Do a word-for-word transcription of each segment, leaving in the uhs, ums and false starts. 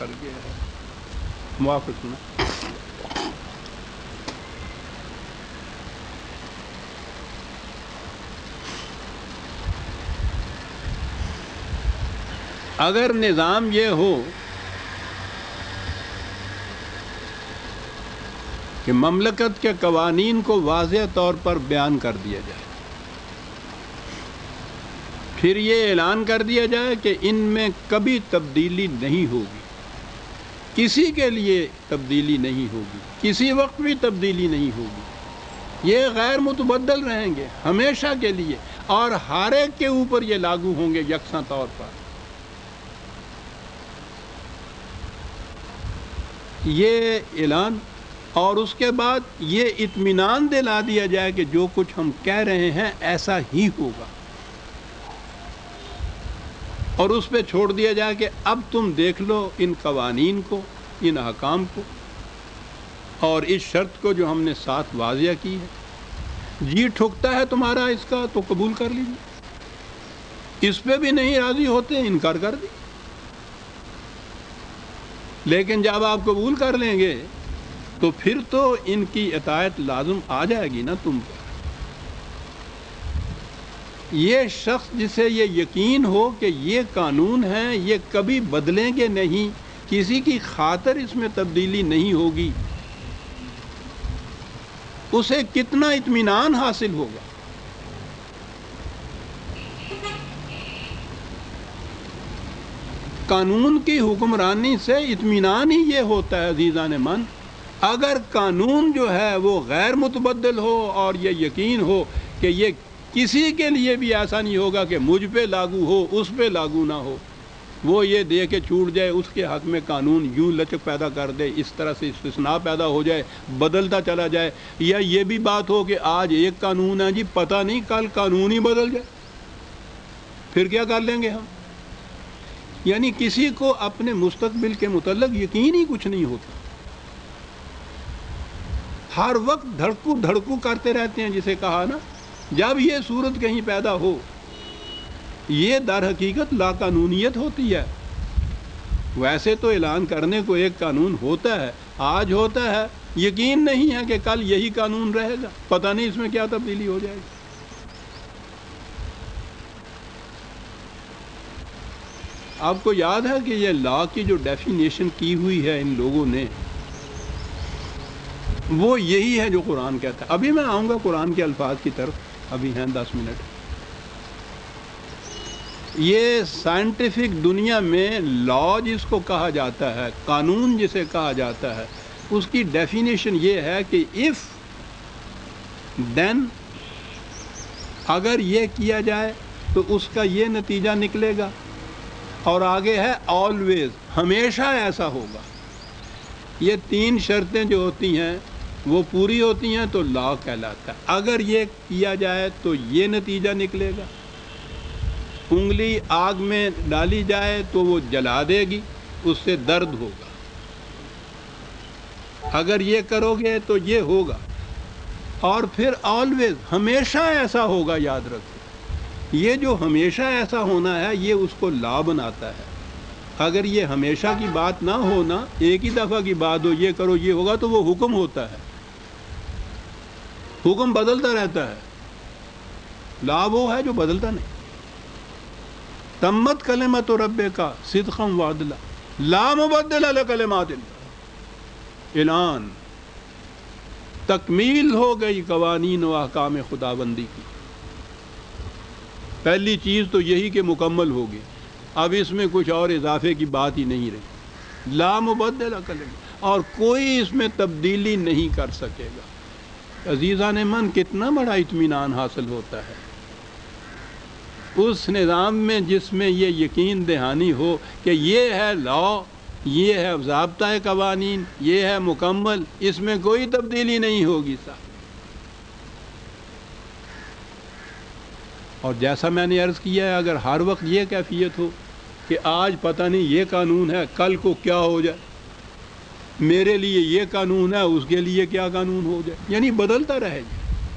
کر گیا ہے۔ موافق نا؟ اگر نظام یہ ہو کہ مملکت کے قوانین کو واضح طور پر بیان کر دیا جائے، پھر یہ اعلان کر دیا جائے کہ ان میں کبھی تبدیلی نہیں ہوگی، کسی کے لیے تبدیلی نہیں ہوگی، کسی وقت بھی تبدیلی نہیں ہوگی، یہ غیر متبدل رہیں گے ہمیشہ کے لیے، اور ہر ایک کے اوپر یہ لاگو ہوں گے یکساں طور پر، یہ اعلان، اور اس کے بعد یہ اطمینان دلا دیا جائے کہ جو کچھ ہم کہہ رہے ہیں ایسا ہی ہوگا، اور اس پہ چھوڑ دیا جائے کہ اب تم دیکھ لو ان قوانین کو، ان احکام کو، اور اس شرط کو جو ہم نے ساتھ واضح کی ہے، جی ٹھکتا ہے تمہارا اس کا تو قبول کر لیجیے، اس پہ بھی نہیں راضی ہوتے انکار کر دی، لیکن جب آپ قبول کر لیں گے تو پھر تو ان کی اطاعت لازم آ جائے گی نا تم پر۔ یہ شخص جسے یہ یقین ہو کہ یہ قانون ہیں، یہ کبھی بدلیں گے نہیں، کسی کی خاطر اس میں تبدیلی نہیں ہوگی، اسے کتنا اطمینان حاصل ہوگا۔ قانون کی حکمرانی سے اطمینان ہی یہ ہوتا ہے عزیزان من۔ اگر قانون جو ہے وہ غیر متبدل ہو اور یہ یقین ہو کہ یہ کسی کے لیے بھی ایسا نہیں ہوگا کہ مجھ پہ لاگو ہو اس پہ لاگو نہ ہو، وہ یہ دے کے چھوٹ جائے، اس کے حق میں قانون یوں لچک پیدا کر دے، اس طرح سے استثناء پیدا ہو جائے، بدلتا چلا جائے، یا یہ بھی بات ہو کہ آج ایک قانون ہے جی، پتہ نہیں کل قانون ہی بدل جائے، پھر کیا کر لیں گے ہم؟ یعنی کسی کو اپنے مستقبل کے متعلق یقین ہی کچھ نہیں ہوتا، ہر وقت دھڑکو دھڑکو کرتے رہتے ہیں، جسے کہا نا، جب یہ صورت کہیں پیدا ہو، یہ در حقیقت لا قانونیت ہوتی ہے۔ ویسے تو اعلان کرنے کو ایک قانون ہوتا ہے، آج ہوتا ہے، یقین نہیں ہے کہ کل یہی قانون رہے گا، پتہ نہیں اس میں کیا تبدیلی ہو جائے گی۔ آپ کو یاد ہے کہ یہ لا کی جو ڈیفینیشن کی ہوئی ہے ان لوگوں نے، وہ یہی ہے جو قرآن کہتا ہے۔ ابھی میں آؤں گا قرآن کے الفاظ کی طرف، ابھی ہیں دس منٹ۔ یہ سائنٹیفک دنیا میں لا جس کو کہا جاتا ہے، قانون جسے کہا جاتا ہے، اس کی ڈیفینیشن یہ ہے کہ if then، اگر یہ کیا جائے تو اس کا یہ نتیجہ نکلے گا، اور آگے ہے always، ہمیشہ ایسا ہوگا۔ یہ تین شرطیں جو ہوتی ہیں وہ پوری ہوتی ہیں تو لا کہلاتا ہے۔ اگر یہ کیا جائے تو یہ نتیجہ نکلے گا، انگلی آگ میں ڈالی جائے تو وہ جلا دے گی، اس سے درد ہوگا، اگر یہ کرو گے تو یہ ہوگا، اور پھر always، ہمیشہ ایسا ہوگا۔ یاد رکھو، یہ جو ہمیشہ ایسا ہونا ہے یہ اس کو لا بناتا ہے۔ اگر یہ ہمیشہ کی بات نہ ہونا، ایک ہی دفعہ کی بات ہو، یہ کرو یہ ہوگا، تو وہ حکم ہوتا ہے، حکم بدلتا رہتا ہے۔ لا وہ ہے جو بدلتا نہیں۔ تمت کلمت ربک صدقا وعدلا لا مبدل لکلمات اللہ، اعلان، تکمیل ہو گئی قوانین و احکام خداوندی کی۔ پہلی چیز تو یہی کہ مکمل ہوگی، اب اس میں کچھ اور اضافے کی بات ہی نہیں رہی۔ لا مبدل کلمات، اور کوئی اس میں تبدیلی نہیں کر سکے گا۔ عزیزان من، کتنا بڑا اطمینان حاصل ہوتا ہے اس نظام میں جس میں یہ یقین دہانی ہو کہ یہ ہے لا، یہ ہے ضابطۂ قوانین، یہ ہے مکمل، اس میں کوئی تبدیلی نہیں ہوگی صاحب۔ اور جیسا میں نے عرض کیا ہے، اگر ہر وقت یہ کیفیت ہو کہ آج پتہ نہیں یہ قانون ہے، کل کو کیا ہو جائے، میرے لیے یہ قانون ہے، اس کے لیے کیا قانون ہو جائے، یعنی بدلتا رہے گا۔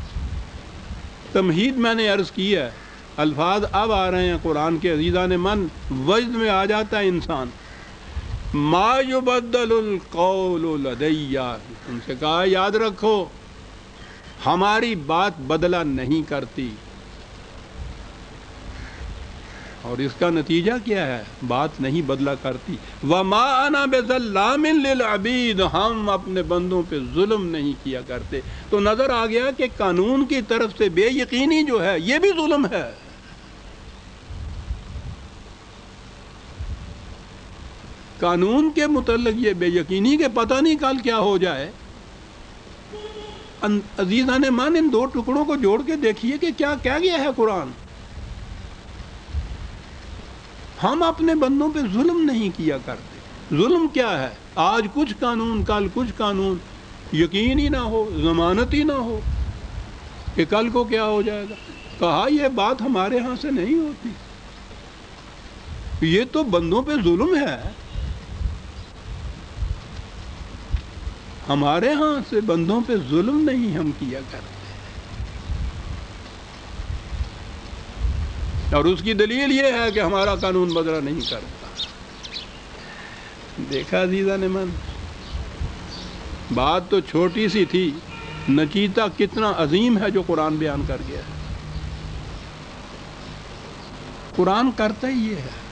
تمہید میں نے عرض کی ہے، الفاظ اب آ رہے ہیں قرآن کے۔ عزیزان من، وجد میں آ جاتا ہے انسان ما یبدل القول لدی، ان سے کہا یاد رکھو ہماری بات بدلہ نہیں کرتی. اور اس کا نتیجہ کیا ہے؟ بات نہیں بدلا کرتی. وما انا بظلام للعبید، ہم اپنے بندوں پہ ظلم نہیں کیا کرتے. تو نظر آ گیا کہ قانون کی طرف سے بے یقینی جو ہے یہ بھی ظلم ہے. قانون کے متعلق یہ بے یقینی کہ پتہ نہیں کل کیا ہو جائے. عزیزان مان، ان دو ٹکڑوں کو جوڑ کے دیکھیے کہ کیا کہہ گیا ہے قرآن. ہم اپنے بندوں پہ ظلم نہیں کیا کرتے. ظلم کیا ہے؟ آج کچھ قانون کل کچھ قانون، یقین ہی نہ ہو، ضمانت ہی نہ ہو کہ کل کو کیا ہو جائے گا. کہا یہ بات ہمارے ہاں سے نہیں ہوتی، یہ تو بندوں پہ ظلم ہے. ہمارے ہاں سے بندوں پہ ظلم نہیں ہم کیا کرتے. اور اس کی دلیل یہ ہے کہ ہمارا قانون بدلا نہیں کرتا. دیکھا عزیزان من، بات تو چھوٹی سی تھی، نچیتا کتنا عظیم ہے جو قرآن بیان کر گیا ہے. قرآن کرتا ہی یہ ہے.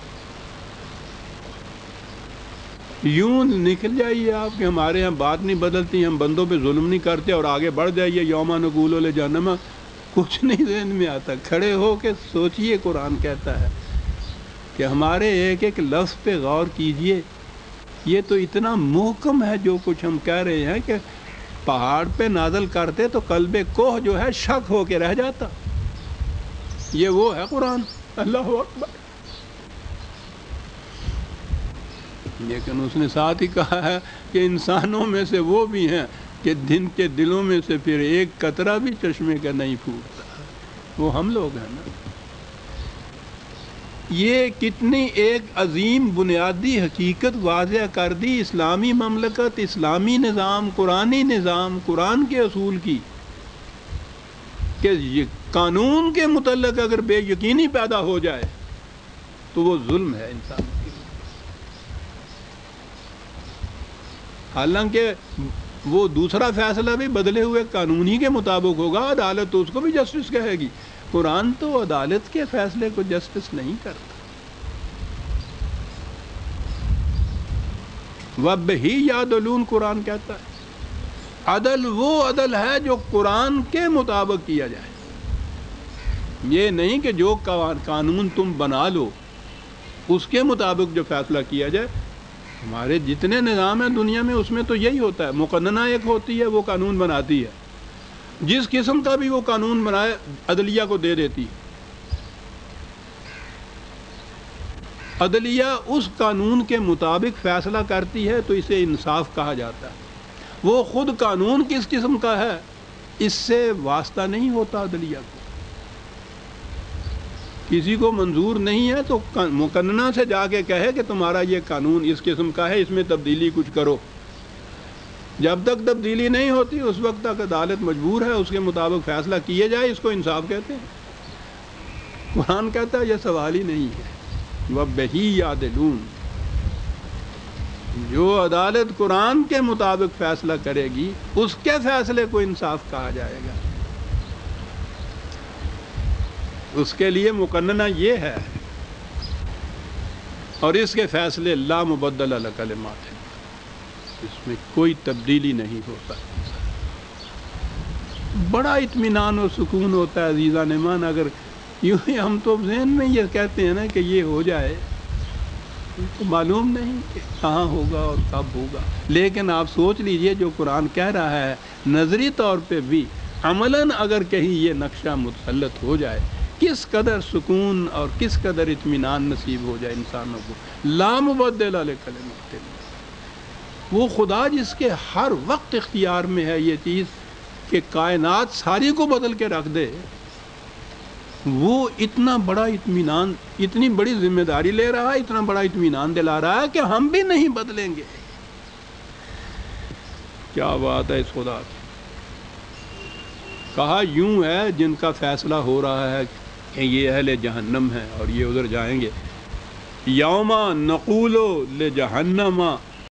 یوں نکل جائیے آپ کہ ہمارے ہاں بات نہیں بدلتی، ہم بندوں پہ ظلم نہیں کرتے، اور آگے بڑھ جائیے یوم نقول لجہنم، کچھ نہیں ذہن میں آتا. کھڑے ہو کے سوچئے قرآن کہتا ہے کہ ہمارے ایک ایک لفظ پہ غور کیجئے. یہ تو اتنا محکم ہے جو کچھ ہم کہہ رہے ہیں کہ پہاڑ پہ نازل کرتے تو قلب کوہ جو ہے شک ہو کے رہ جاتا. یہ وہ ہے قرآن. اللہ اکبر. لیکن اس نے ساتھ ہی کہا ہے کہ انسانوں میں سے وہ بھی ہیں کہ جن کے دلوں میں سے پھر ایک قطرہ بھی چشمے کا نہیں پھوٹتا. وہ ہم لوگ ہیں نا. یہ کتنی ایک عظیم بنیادی حقیقت واضح کر دی اسلامی مملکت، اسلامی نظام، قرآنی نظام، قرآن کے اصول کی، کہ یہ قانون کے متعلق اگر بے یقینی پیدا ہو جائے تو وہ ظلم ہے انسان کے لیے. حالانکہ وہ دوسرا فیصلہ بھی بدلے ہوئے قانونی کے مطابق ہوگا، عدالت تو اس کو بھی جسٹس کہے گی. قرآن تو عدالت کے فیصلے کو جسٹس نہیں کرتا. وَبِّهِ يَعْدِلُونَ قرآن کہتا ہے عدل وہ عدل ہے جو قرآن کے مطابق کیا جائے. یہ نہیں کہ جو قانون تم بنا لو اس کے مطابق جو فیصلہ کیا جائے. ہمارے جتنے نظام ہیں دنیا میں اس میں تو یہی ہوتا ہے. مقننہ ایک ہوتی ہے، وہ قانون بناتی ہے، جس قسم کا بھی وہ قانون بنائے عدلیہ کو دے دیتی. عدلیہ اس قانون کے مطابق فیصلہ کرتی ہے تو اسے انصاف کہا جاتا ہے. وہ خود قانون کس قسم کا ہے اس سے واسطہ نہیں ہوتا عدلیہ کو. کسی کو منظور نہیں ہے تو مقننہ سے جا کے کہے کہ تمہارا یہ قانون اس قسم کا ہے، اس میں تبدیلی کچھ کرو. جب تک تبدیلی نہیں ہوتی اس وقت تک عدالت مجبور ہے اس کے مطابق فیصلہ کیے جائے. اس کو انصاف کہتے ہیں. قرآن کہتا ہے یہ سوال ہی نہیں ہے. وَبِّهِ يَعْدِلُونَ، جو عدالت قرآن کے مطابق فیصلہ کرے گی اس کے فیصلے کو انصاف کہا جائے گا. اس کے لیے مقننہ یہ ہے، اور اس کے فیصلے لا مبدل لکلمات ہیں، اس میں کوئی تبدیلی نہیں ہو سکتی. بڑا اطمینان اور سکون ہوتا ہے عزیزان ایمان. اگر یوں ہی ہم تو ذہن میں یہ کہتے ہیں نا کہ یہ ہو جائے، تو معلوم نہیں کہ کہاں ہوگا اور کب ہوگا. لیکن آپ سوچ لیجئے جو قرآن کہہ رہا ہے نظری طور پہ بھی عملاً اگر کہیں یہ نقشہ مسلط ہو جائے، کس قدر سکون اور کس قدر اطمینان نصیب ہو جائے انسانوں کو. لا مبدل لکلمات اللہ، وہ خدا جس کے ہر وقت اختیار میں ہے یہ چیز کہ کائنات ساری کو بدل کے رکھ دے، وہ اتنا بڑا اطمینان، اتنی بڑی ذمہ داری لے رہا ہے، اتنا بڑا اطمینان دلا رہا ہے کہ ہم بھی نہیں بدلیں گے. کیا بات ہے اس خدا کی. کہا یوں ہے جن کا فیصلہ ہو رہا ہے کہ یہ اہل جہنم ہے اور یہ ادھر جائیں گے، یوما نقولو لجہنما